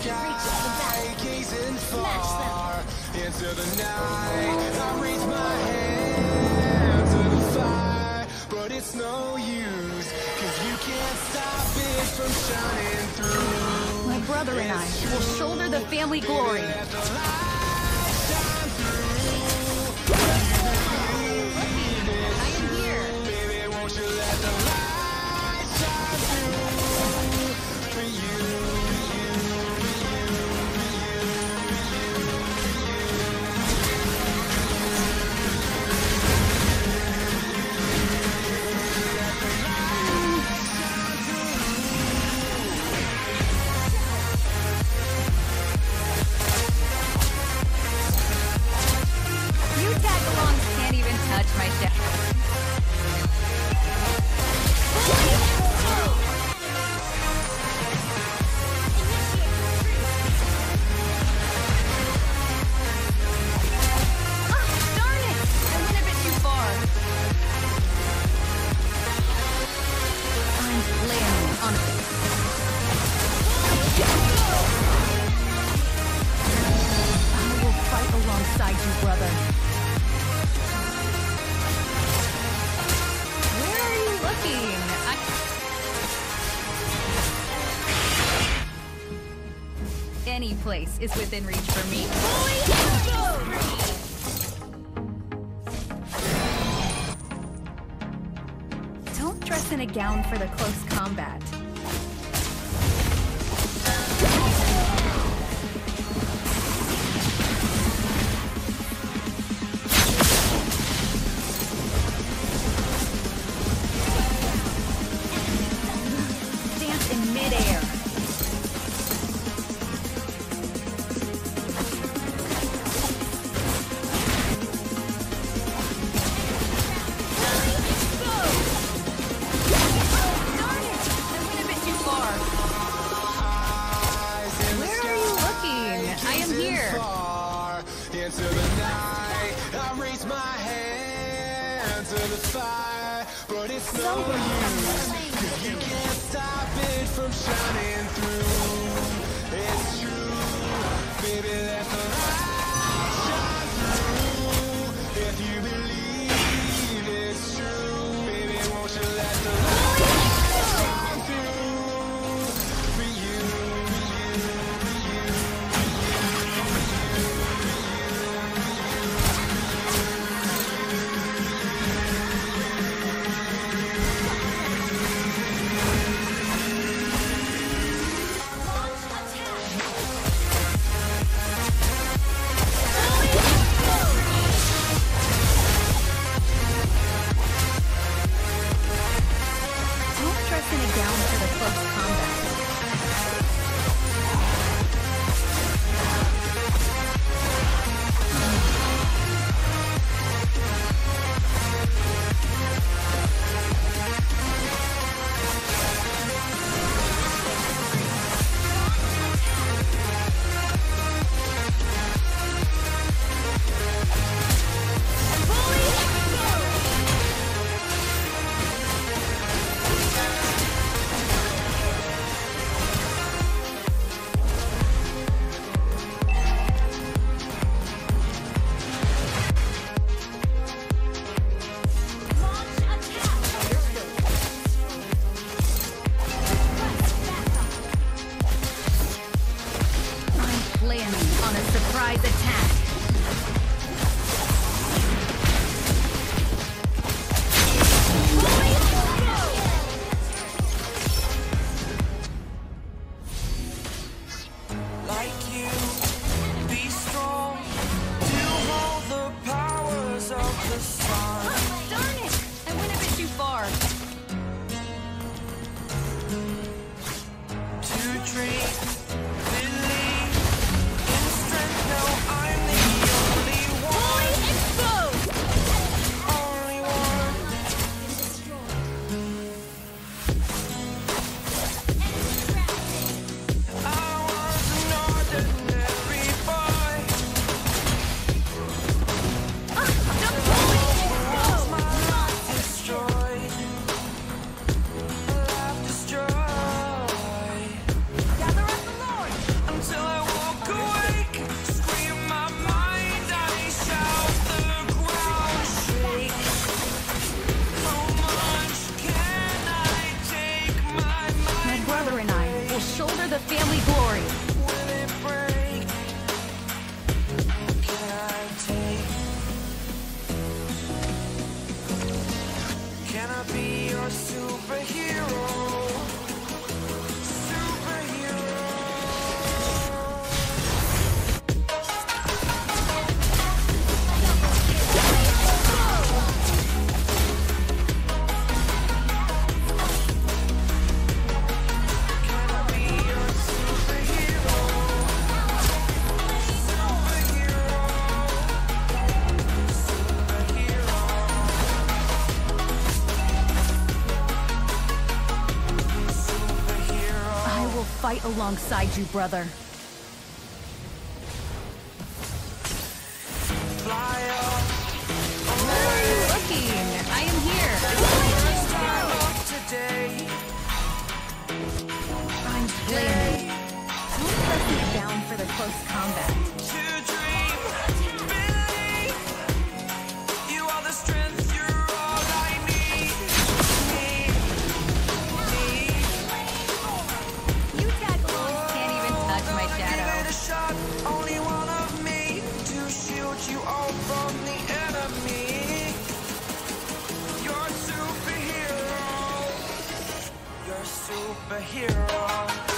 sky, gazing far into the night. I raise my hand to the fire, but it's no use, 'cause you can't stop it from shining through. My brother and I will shoulder the family glory. Let the light shine through. I am here. Baby, won't you let the light shine through for you? You tag-alongs can't even touch my shadow. Darn it! I went a bit too far. I'm landing on I will fight alongside you, brother. Where are you looking? Any place is within reach for me. Don't dress in a gown for the close combat. Dance in midair. Darn it! I went a bit too far. Eyes in the Where are you looking? I am here. far into the night. I raise my hand to the fire, but it's no use, 'cause you can't stop it from shining through. It's true, baby, let the light shine through. If you believe it's true, baby, won't you let the light shine through for you, for you, Don't dress in a gown for the close combat. I'm planning on a surprise attack. Like you, be strong, do all the powers of the sun. Darn it! I went a bit too far. To dream, believe in strength. No, I'm the only one, only one. I was an ordinary boy. My life destroyed. Life destroyed. Gather up family glory. Will it break? Can I take? Can I be your superhero? Superhero. Can I be your superhero? I will fight alongside you, brother. Fly up. Where are you looking? I am here. First time of today. I'm playing. Don't press me down for the close combat. To dream, believe. You are the strength, you're all I need. You tadpoles can't even touch my Give shadow. it a shot, only one of me to shield you all from the enemy. You're a superhero. You're a superhero.